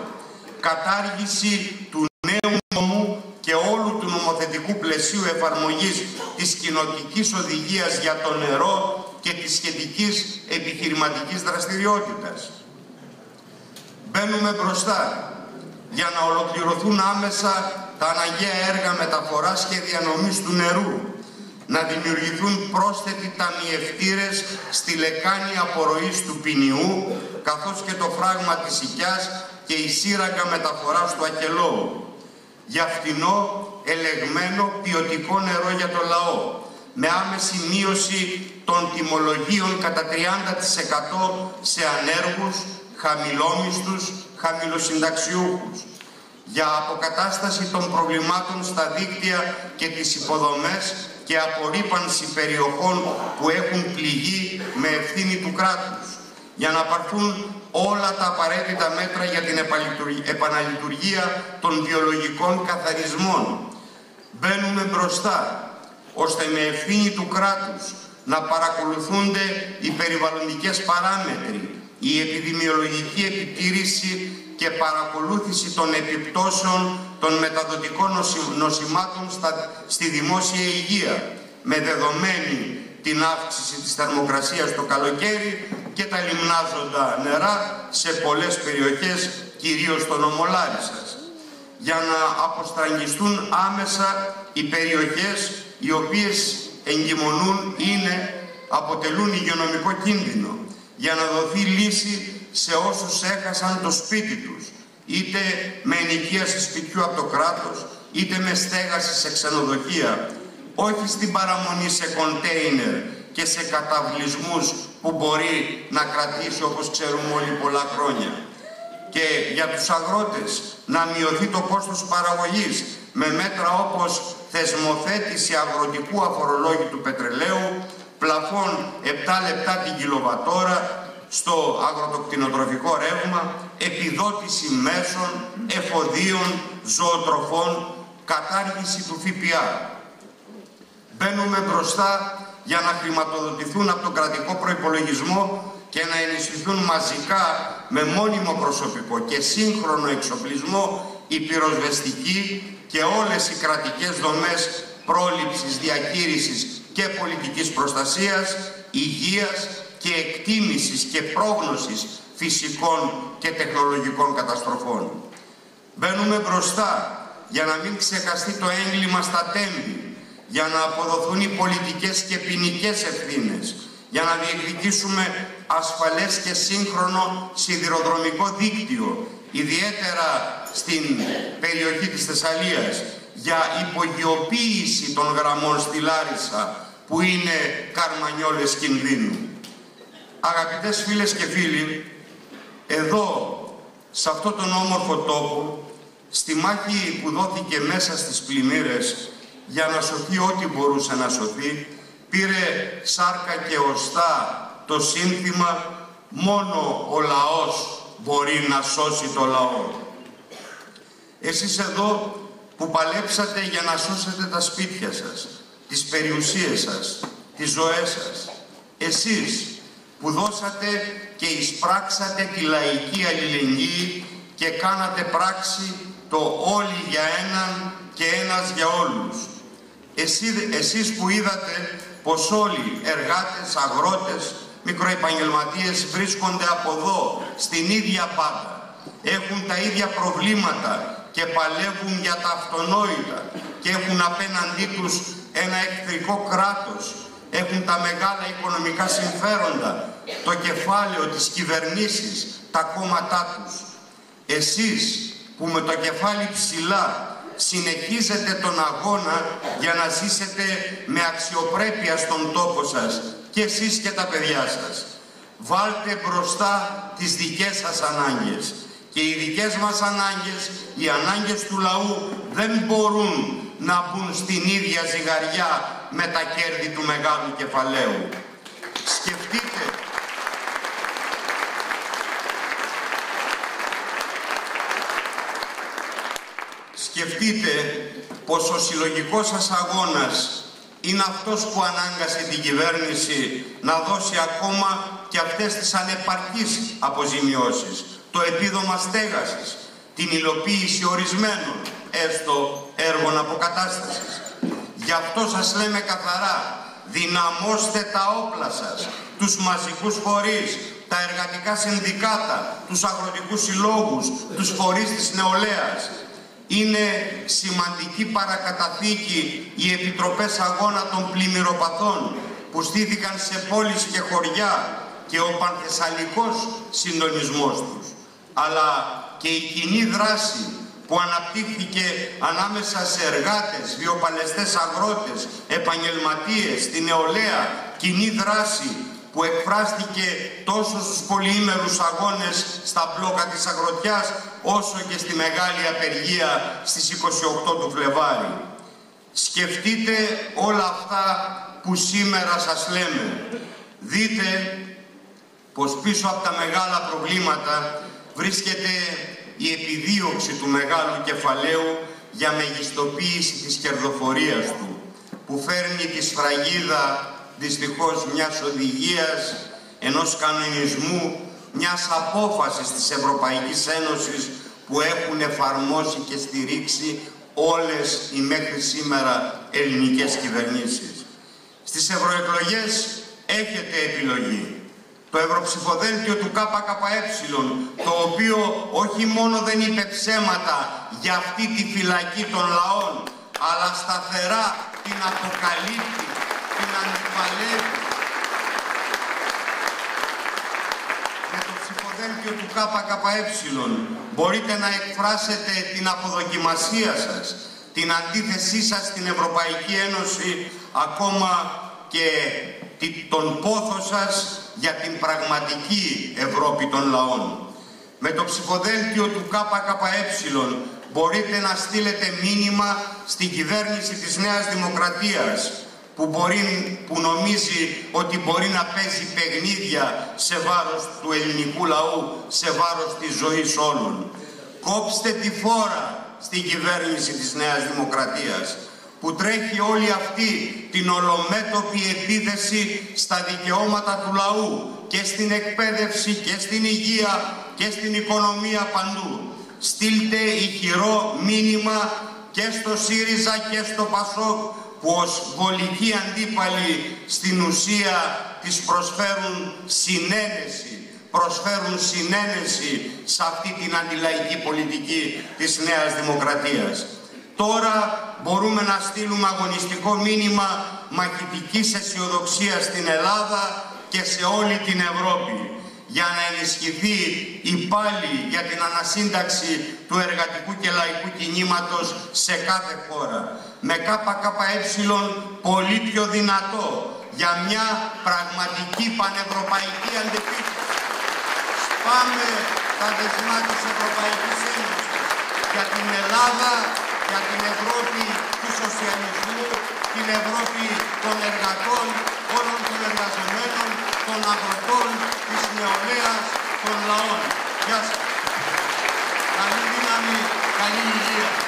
Κατάργηση του νέου νόμου και όλου του νομοθετικού πλαισίου εφαρμογής της κοινοτικής οδηγίας για το νερό και της σχετικής επιχειρηματικής δραστηριότητας. Μπαίνουμε μπροστά για να ολοκληρωθούν άμεσα τα αναγκαία έργα μεταφοράς και διανομής του νερού, να δημιουργηθούν πρόσθετοι ταμιευτήρες στη λεκάνη απορροής του Ποινιού, καθώς και το φράγμα της Οικιάς και η σύραγγα μεταφοράς του Ακελώου, για φτηνό, ελεγμένο, ποιοτικό νερό για το λαό, με άμεση μείωση των τιμολογίων κατά 30% σε ανέργους, χαμηλόμισθους, χαμηλοσυνταξιούχους, για αποκατάσταση των προβλημάτων στα δίκτυα και τις υποδομές και απορρίπανση περιοχών που έχουν πληγεί με ευθύνη του κράτους, για να πάρθουν όλα τα απαραίτητα μέτρα για την επαναλειτουργία των βιολογικών καθαρισμών. Μπαίνουμε μπροστά, ώστε με ευθύνη του κράτους να παρακολουθούνται οι περιβαλλοντικές παράμετροι, η επιδημιολογική επιτήρηση και παρακολούθηση των επιπτώσεων των μεταδοτικών νοσημάτων στη δημόσια υγεία, με δεδομένη την αύξηση της θερμοκρασίας το καλοκαίρι και τα λιμνάζοντα νερά σε πολλές περιοχές, κυρίως στο νομό Λάρισσας, για να αποστραγγιστούν άμεσα οι περιοχές οι οποίες εγκυμονούν, αποτελούν υγειονομικό κίνδυνο, για να δοθεί λύση σε όσους έχασαν το σπίτι τους, είτε με ενοικίαση σπιτιού από το κράτος, είτε με στέγαση σε ξενοδοχεία, όχι στην παραμονή σε κοντέινερ και σε καταβλισμούς που μπορεί να κρατήσει, όπως ξέρουμε όλοι, πολλά χρόνια. Και για τους αγρότες να μειωθεί το κόστος παραγωγής με μέτρα όπως θεσμοθέτηση αγροτικού αφορολόγητου πετρελαίου, πλαφόν 7 λεπτά την κιλοβατόρα στο αγροτοκτηνοτροφικό ρεύμα, επιδότηση μέσων, εφοδίων, ζωοτροφών, κατάργηση του ΦΠΑ. Μπαίνουμε μπροστά για να χρηματοδοτηθούν από τον κρατικό προϋπολογισμό και να ενισχυθούν μαζικά με μόνιμο προσωπικό και σύγχρονο εξοπλισμό οι πυροσβεστικοί και όλες οι κρατικές δομές πρόληψης, διαχείρισης και πολιτικής προστασίας, υγείας και εκτίμησης και πρόγνωσης φυσικών και τεχνολογικών καταστροφών. Μπαίνουμε μπροστά για να μην ξεχαστεί το έγκλημα στα τέμπη, για να αποδοθούν οι πολιτικές και ποινικές ευθύνες, για να διεκδικήσουμε ασφαλές και σύγχρονο σιδηροδρομικό δίκτυο, ιδιαίτερα στην περιοχή της Θεσσαλίας, για υπογειοποίηση των γραμμών στη Λάρισα, που είναι καρμανιόλες κινδύνου. Αγαπητές φίλες και φίλοι, εδώ, σε αυτόν τον όμορφο τόπο, στη μάχη που δόθηκε μέσα στις πλημμύρες για να σωθεί ό,τι μπορούσε να σωθεί, πήρε σάρκα και οστά το σύνθημα «Μόνο ο λαός μπορεί να σώσει το λαό». Εσείς εδώ που παλέψατε για να σώσετε τα σπίτια σας, τις περιουσίες σας, τις ζωές σας. Εσείς που δώσατε και εισπράξατε τη λαϊκή αλληλεγγύη και κάνατε πράξη το όλοι για έναν και ένας για όλους. Εσείς που είδατε πως όλοι, εργάτες, αγρότες, μικροεπαγγελματίες βρίσκονται από εδώ, στην ίδια πάντα. Έχουν τα ίδια προβλήματα και παλεύουν για τα αυτονόητα και έχουν απέναντί τους ένα εχθρικό κράτος. Έχουν τα μεγάλα οικονομικά συμφέροντα, το κεφάλαιο, τις κυβερνήσεις, τα κόμματά τους. Εσείς που με το κεφάλι ψηλά συνεχίζετε τον αγώνα για να ζήσετε με αξιοπρέπεια στον τόπο σας, και εσείς και τα παιδιά σας. Βάλτε μπροστά τις δικές σας ανάγκες. Και οι δικές μας ανάγκες, οι ανάγκες του λαού, δεν μπορούν να μπουν στην ίδια ζυγαριά με τα κέρδη του μεγάλου κεφαλαίου. Σκεφτείτε πως ο συλλογικός σας αγώνας είναι αυτός που ανάγκασε την κυβέρνηση να δώσει ακόμα και αυτές τις ανεπαρκείς αποζημιώσεις, το επίδομα στέγασης, την υλοποίηση ορισμένων έστω έργων αποκατάστασης. Γι' αυτό σας λέμε καθαρά, δυναμώστε τα όπλα σας, τους μαζικούς φορείς, τα εργατικά συνδικάτα, τους αγροτικούς συλλόγους, τους φορείς της νεολαίας. Είναι σημαντική παρακαταθήκη οι επιτροπές αγώνα των πλημμυροπαθών που στήθηκαν σε πόλεις και χωριά και ο πανθεσσαλικός συντονισμός τους, αλλά και η κοινή δράση που αναπτύχθηκε ανάμεσα σε εργάτες, βιοπαλαιστές αγρότες, επαγγελματίες, στη νεολαία, κοινή δράση που εκφράστηκε τόσο στους πολυήμερους αγώνες στα μπλόκα της Αγροτιάς, όσο και στη μεγάλη απεργία στις 28 του Φλεβάρι. Σκεφτείτε όλα αυτά που σήμερα σας λέμε. Δείτε πως πίσω από τα μεγάλα προβλήματα βρίσκεται η επιδίωξη του μεγάλου κεφαλαίου για μεγιστοποίηση της κερδοφορίας του, που φέρνει τη σφραγίδα δυστυχώς μιας οδηγίας, ενός κανονισμού, μιας απόφασης της Ευρωπαϊκής Ένωσης που έχουν εφαρμόσει και στηρίξει όλες οι μέχρι σήμερα ελληνικές κυβερνήσεις. Στις ευρωεκλογές έχετε επιλογή. Το ευρωψηφοδέλτιο του ΚΚΕ, το οποίο όχι μόνο δεν είπε ψέματα για αυτή τη φυλακή των λαών, αλλά σταθερά την αποκαλύπτει, την αντιπαλεύει. Με το ψηφοδέλτιο του ΚΚΕ μπορείτε να εκφράσετε την αποδοκιμασία σας, την αντίθεσή σας στην Ευρωπαϊκή Ένωση, ακόμα και τον πόθο σας για την πραγματική Ευρώπη των λαών. Με το ψηφοδέλτιο του ΚΚΕ μπορείτε να στείλετε μήνυμα στην κυβέρνηση της Νέας Δημοκρατίας που νομίζει ότι μπορεί να παίζει παιχνίδια σε βάρος του ελληνικού λαού, σε βάρος της ζωής όλων. Κόψτε τη φόρα στην κυβέρνηση της Νέας Δημοκρατίας που τρέχει όλη αυτή την ολομέτωπη επίθεση στα δικαιώματα του λαού και στην εκπαίδευση και στην υγεία και στην οικονομία παντού. Στείλτε ηχηρό μήνυμα και στο ΣΥΡΙΖΑ και στο ΠΑΣΟΚ που ως βολικοί αντίπαλοι στην ουσία της προσφέρουν συνένεση σε αυτή την αντιλαϊκή πολιτική της Νέας Δημοκρατίας. Τώρα μπορούμε να στείλουμε αγωνιστικό μήνυμα μαχητικής αισιοδοξίας στην Ελλάδα και σε όλη την Ευρώπη για να ενισχυθεί η πάλη για την ανασύνταξη του εργατικού και λαϊκού κινήματος σε κάθε χώρα. Με ΚΚΕ πολύ πιο δυνατό για μια πραγματική πανευρωπαϊκή αντεπίθεση. Σπάμε τα δεσμά της Ευρωπαϊκής Ένωσης για την Ελλάδα, για την Ευρώπη του σοσιαλισμού, την Ευρώπη των εργατών, όλων των εργαζομένων, των αγροτών, της νεολαίας, των λαών. Γεια σας. Καλή δύναμη, καλή υγεία.